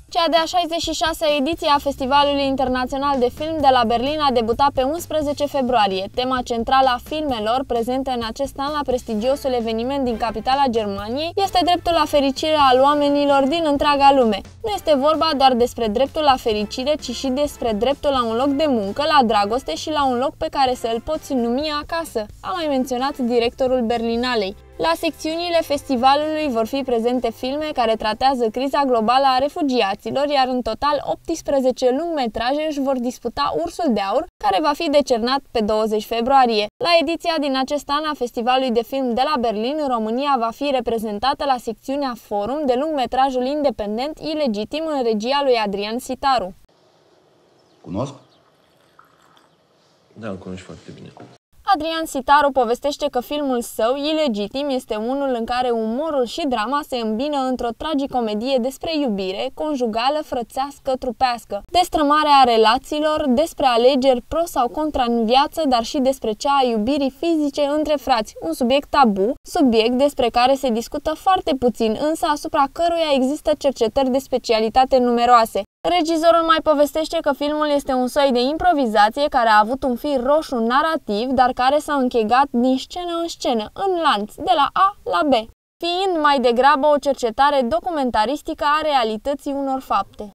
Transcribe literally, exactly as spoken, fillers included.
Cea de-a șaizeci și șasea ediție a Festivalului Internațional de Film de la Berlin a debutat pe unsprezece februarie. Tema centrală a filmelor prezente în acest an la prestigiosul eveniment din capitala Germaniei este dreptul la fericire al oamenilor din întreaga lume. Nu este vorba doar despre dreptul la fericire, ci și despre dreptul la un loc de muncă, la dragoste și la un loc pe care să îl poți numi acasă, a mai menționat directorul Berlinalei. La secțiunile festivalului vor fi prezente filme care tratează criza globală a refugiaților, iar în total optsprezece lungmetraje își vor disputa Ursul de Aur, care va fi decernat pe douăzeci februarie. La ediția din acest an a Festivalului de Film de la Berlin, România va fi reprezentată la secțiunea Forum de lungmetrajul independent Ilegitim în regia lui Adrian Sitaru. Cunosc? Da, îl cunoști foarte bine. Adrian Sitaru povestește că filmul său, Ilegitim, este unul în care umorul și drama se îmbină într-o tragicomedie despre iubire, conjugală, frățească, trupească, destrămarea relațiilor, despre alegeri pro sau contra în viață, dar și despre cea a iubirii fizice între frați, un subiect tabu, subiect despre care se discută foarte puțin, însă asupra căruia există cercetări de specialitate numeroase. Regizorul mai povestește că filmul este un soi de improvizație care a avut un fir roșu narrativ, dar care s-a închegat din scenă în scenă, în lanț, de la A la B, fiind mai degrabă o cercetare documentaristică a realității unor fapte.